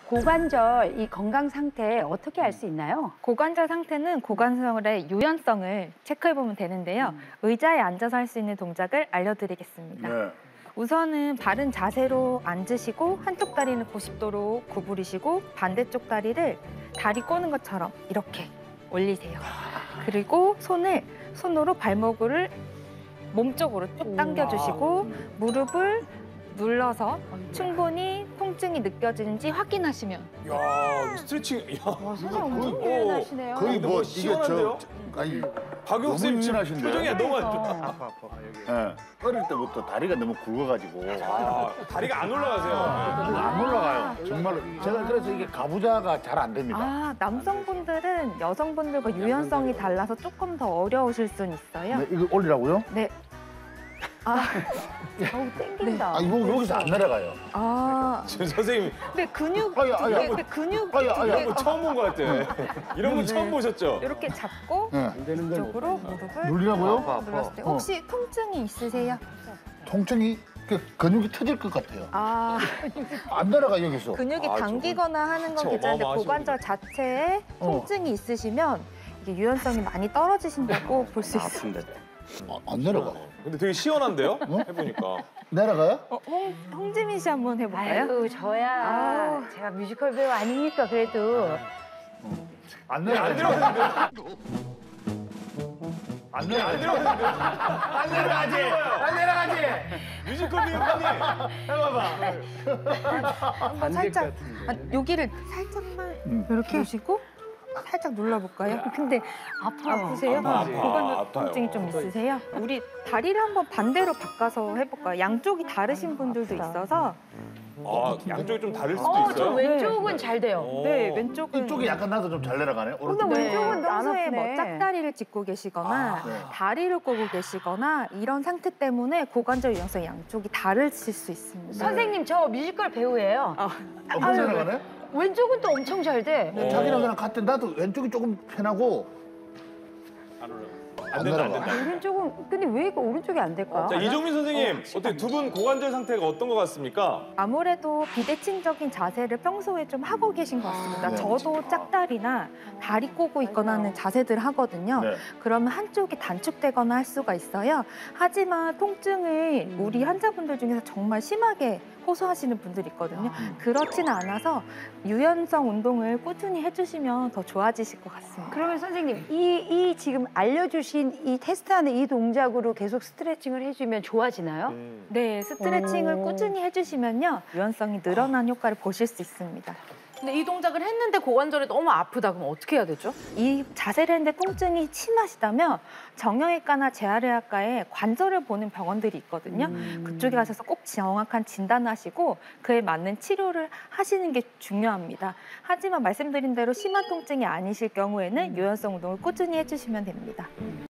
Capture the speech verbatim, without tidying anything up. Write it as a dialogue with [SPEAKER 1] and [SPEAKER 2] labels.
[SPEAKER 1] 고관절 이 건강 상태 어떻게 알 수 있나요?
[SPEAKER 2] 고관절 상태는 고관절의 유연성을 체크해보면 되는데요.
[SPEAKER 1] 음.
[SPEAKER 2] 의자에 앉아서 할 수 있는 동작을 알려드리겠습니다.
[SPEAKER 3] 네.
[SPEAKER 2] 우선은 바른 자세로 앉으시고 한쪽 다리는 구십 도로 구부리시고 반대쪽 다리를 다리 꼬는 것처럼 이렇게 올리세요. 그리고 손을 손으로 발목을 몸쪽으로 쭉 당겨주시고 무릎을 눌러서 충분히 통증이 느껴지는지 확인하시면.
[SPEAKER 4] 야, 스트레칭. 야,
[SPEAKER 1] 와, 선생님 엄청
[SPEAKER 4] 오.
[SPEAKER 1] 유연하시네요.
[SPEAKER 3] 거의 뭐
[SPEAKER 4] 너무
[SPEAKER 3] 이게
[SPEAKER 4] 시원한데요?
[SPEAKER 3] 저 아니
[SPEAKER 4] 박용 쌤
[SPEAKER 3] 너무
[SPEAKER 4] 지금
[SPEAKER 3] 유연하신데요?
[SPEAKER 4] 표정이 너무 안 좋아.
[SPEAKER 1] 그러니까.
[SPEAKER 5] 아파 아파. 아, 여기.
[SPEAKER 3] 예. 어릴 때부터 다리가 너무 굵어가지고
[SPEAKER 4] 아, 다리가 안 올라가세요.
[SPEAKER 3] 안 올라가요. 정말로 제가 그래서 이게 가부좌가 잘 안 됩니다.
[SPEAKER 2] 아, 남성분들은 여성분들과 유연성이 달라서 조금 더 어려우실 수는 있어요.
[SPEAKER 3] 네, 이거 올리라고요?
[SPEAKER 2] 네. 아,
[SPEAKER 1] 어우, 땡긴다.
[SPEAKER 3] 아 이거 여기서 안 내려가요.
[SPEAKER 2] 아,
[SPEAKER 4] 지금 선생님
[SPEAKER 2] 네 근육,
[SPEAKER 3] 아야, 아야.
[SPEAKER 2] 네, 네, 근육
[SPEAKER 3] 아야, 아야.
[SPEAKER 4] 이런 거 처음 본 것 같아. 이런 거 처음 보셨죠?
[SPEAKER 2] 이렇게 잡고
[SPEAKER 3] 예.
[SPEAKER 2] 이쪽으로 무릎을
[SPEAKER 3] 눌리라고요?
[SPEAKER 5] 아파 아파.
[SPEAKER 2] 눌렀을 때 혹시 통증이 있으세요?
[SPEAKER 3] 통증이 그 근육이 터질 것 같아요.
[SPEAKER 2] 아,
[SPEAKER 3] 안 내려가 여기서.
[SPEAKER 2] 근육이
[SPEAKER 4] 아,
[SPEAKER 2] 당기거나 하는 건
[SPEAKER 4] 진짜
[SPEAKER 2] 괜찮은데
[SPEAKER 4] 어마어마하시군요.
[SPEAKER 2] 고관절 자체에
[SPEAKER 3] 어.
[SPEAKER 2] 통증이 있으시면 이게 유연성이 많이 떨어지신다고 볼 수 있습니다.
[SPEAKER 3] 아, 안 내려가.
[SPEAKER 4] 근데 되게 시원한데요?
[SPEAKER 3] 어?
[SPEAKER 4] 해보니까.
[SPEAKER 3] 내려가요?
[SPEAKER 2] 어, 홍, 홍지민 씨 한번 해볼까요?
[SPEAKER 1] 아유, 저야.
[SPEAKER 2] 아우.
[SPEAKER 1] 제가 뮤지컬 배우 아니니까 그래도.
[SPEAKER 3] 안
[SPEAKER 4] 네, 안
[SPEAKER 3] 내려가.
[SPEAKER 4] 들어가는데?
[SPEAKER 3] 안
[SPEAKER 4] 안
[SPEAKER 3] 내려가.
[SPEAKER 4] 들어가는데?
[SPEAKER 3] 안 내려가지. 안 내려가지.
[SPEAKER 4] 뮤지컬 배우님 해봐봐.
[SPEAKER 2] 한번 살짝 아, 여기를 살짝만
[SPEAKER 3] 음.
[SPEAKER 2] 이렇게 보시고 살짝 눌러볼까요?
[SPEAKER 1] 근데 아파요.
[SPEAKER 2] 아프세요?
[SPEAKER 4] 아파, 아파.
[SPEAKER 2] 고관절
[SPEAKER 4] 아파요.
[SPEAKER 2] 통증이 좀 있으세요? 우리 다리를 한번 반대로 바꿔서 해볼까요? 양쪽이 다르신 분들도 있어서
[SPEAKER 4] 아, 양쪽이 좀 다를 수도
[SPEAKER 1] 어, 저
[SPEAKER 4] 있어요?
[SPEAKER 1] 왼쪽은 잘 돼요.
[SPEAKER 4] 오.
[SPEAKER 2] 네, 왼쪽은
[SPEAKER 3] 이쪽이 약간 나도 좀 잘 내려가네. 오른쪽.
[SPEAKER 1] 근데
[SPEAKER 2] 네,
[SPEAKER 1] 왼쪽은 안
[SPEAKER 2] 평소에
[SPEAKER 1] 아프네.
[SPEAKER 2] 뭐 짝다리를 짚고 계시거나
[SPEAKER 4] 아,
[SPEAKER 3] 네.
[SPEAKER 2] 다리를 꼬고 계시거나 이런 상태 때문에 고관절 유연성 양쪽이 다르실 수 있습니다.
[SPEAKER 1] 선생님, 저 뮤지컬 배우예요.
[SPEAKER 3] 엄청 내려가네.
[SPEAKER 1] 왼쪽은 또 엄청 잘 돼.
[SPEAKER 4] 어.
[SPEAKER 3] 자기랑 저랑 같은 나도 왼쪽이 조금 편하고
[SPEAKER 4] 안 올라가.
[SPEAKER 3] 안
[SPEAKER 4] 안 된다, 안
[SPEAKER 3] 내려가.
[SPEAKER 4] 된다.
[SPEAKER 1] 오른쪽은, 근데 왜 이거 오른쪽이 안 될까?
[SPEAKER 4] 자, 이종민 선생님, 어떻게 두 분 고관절 상태가 어떤 것 같습니까?
[SPEAKER 2] 아무래도 비대칭적인 자세를 평소에 좀 하고 계신 것 같습니다.
[SPEAKER 3] 네.
[SPEAKER 2] 저도 짝다리나 다리 꼬고 있거나 하는 자세들을 하거든요.
[SPEAKER 3] 네.
[SPEAKER 2] 그러면 한쪽이 단축되거나 할 수가 있어요. 하지만 통증을 우리 환자분들 중에서 정말 심하게 호소하시는 분들이 있거든요. 그렇지는 않아서 유연성 운동을 꾸준히 해주시면 더 좋아지실 것 같습니다.
[SPEAKER 1] 그러면 선생님, 이, 이 지금 알려주신 이 테스트하는 이 동작으로 계속 스트레칭을 해주면 좋아지나요?
[SPEAKER 4] 음.
[SPEAKER 2] 네, 스트레칭을
[SPEAKER 1] 오.
[SPEAKER 2] 꾸준히 해주시면요. 유연성이 늘어난 효과를 보실 수 있습니다.
[SPEAKER 6] 근데 이 동작을 했는데 고관절이 너무 아프다 그럼 어떻게 해야 되죠?
[SPEAKER 2] 이 자세를 했는데 통증이 심하시다면 정형외과나 재활의학과에 관절을 보는 병원들이 있거든요.
[SPEAKER 1] 음.
[SPEAKER 2] 그쪽에 가셔서 꼭 정확한 진단을 하시고 그에 맞는 치료를 하시는 게 중요합니다. 하지만 말씀드린 대로 심한 통증이 아니실 경우에는 유연성 운동을 꾸준히 해주시면 됩니다.